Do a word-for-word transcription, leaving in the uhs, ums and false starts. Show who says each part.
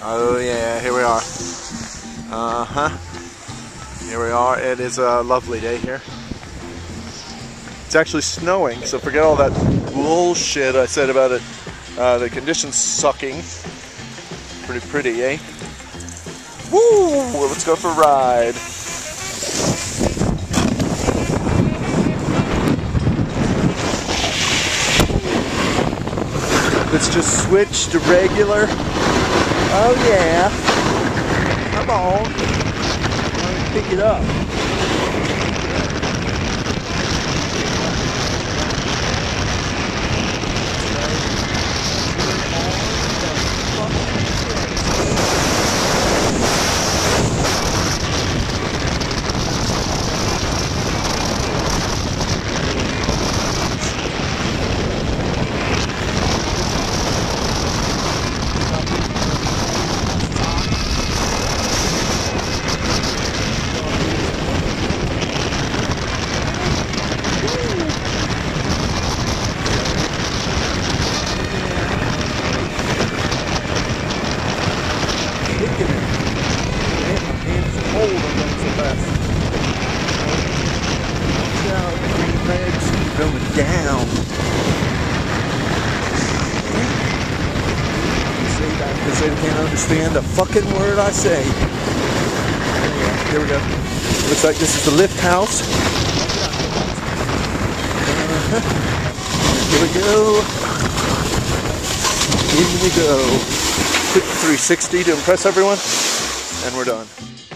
Speaker 1: Oh yeah, here we are. Uh-huh. Here we are. It is a lovely day here. It's actually snowing, so forget all that bullshit I said about it. Uh, the conditions sucking. Pretty pretty, eh? Woo! Let's go for a ride. Let's just switch to regular. Oh yeah. Come on. Let me pick it up. Going down. Say that because they can't understand a fucking word I say. Here we go. Looks like this is the lift house. Uh-huh. Here we go. In we go. Quick three sixty to impress everyone, and we're done.